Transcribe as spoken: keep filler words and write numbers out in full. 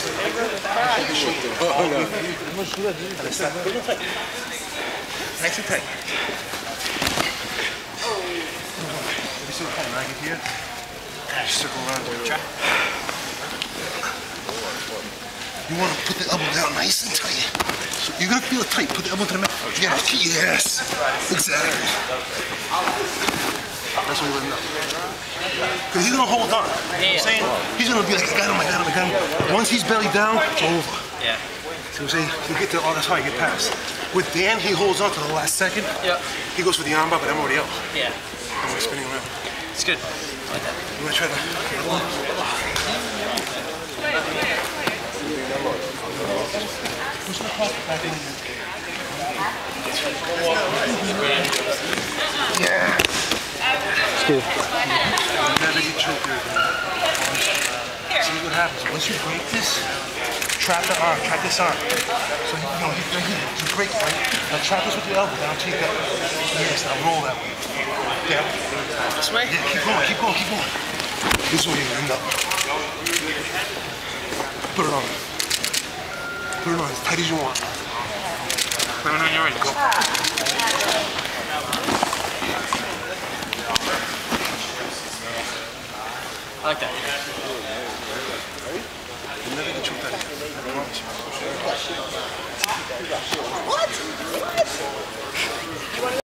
Nice and tight. You see what kind of racket here? Just circle around there. You want to put the elbow down nice and tight. So you're going to feel it tight. Put the elbow to the mat. Yeah, yes. Exactly. That's what you want to know. Because he's going to hold on. You know what I'm saying? He's going to be like, I got him, I got him, I got him. Once he's belly down, it's over. Yeah. See what I'm saying? You get to, oh, that's how you get past. With Dan, he holds on to the last second. Yeah. He goes for the armbar, but I'm already out. Yeah. I'm like spinning around. It's good. I like that. You want to try that? Push the cross back in. Yeah. It's good. Never get choked here. See what happens. Once you break this, trap the arm, trap this arm. So you know, you, you, you break it, right? Now trap this with your elbow down till you got it. Yes, now roll that way. Yeah. This way? Yeah, keep going, keep going, keep going. This way you end up. Put it on. Put it on as tight as you want. Let me know when you're ready. Go. I like that. You'll never get choked out of here. I promise you. What? What?